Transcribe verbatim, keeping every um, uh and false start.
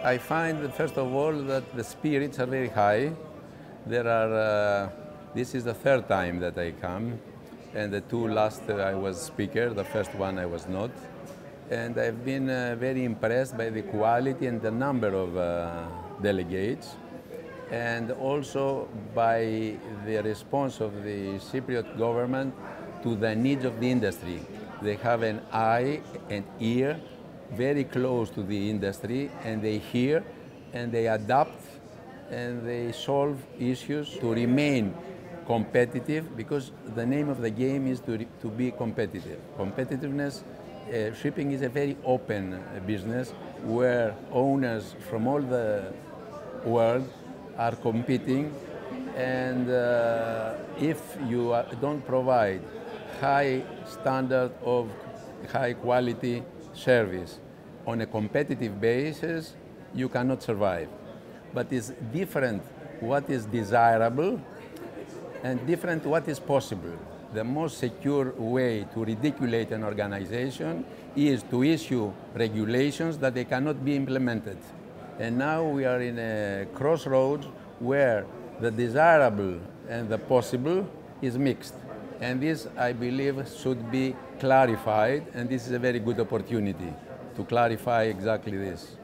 I find, first of all, that the spirits are very high. There are, uh, this is the third time that I come, and the two last uh, I was speaker, the first one I was not. And I've been uh, very impressed by the quality and the number of uh, delegates, and also by the response of the Cypriot government to the needs of the industry. They have an eye and ear very close to the industry, and they hear and they adapt and they solve issues to remain competitive, because the name of the game is to, to be competitive. Competitiveness, uh, shipping is a very open uh, business where owners from all the world are competing, and uh, if you are, don't provide high standard of high quality service on a competitive basis, you cannot survive. But it's different what is desirable and different what is possible. The most secure way to ridiculate an organization is to issue regulations that they cannot be implemented. And now we are in a crossroads where the desirable and the possible is mixed. And this, I believe, should be clarified, and this is a very good opportunity to clarify exactly this.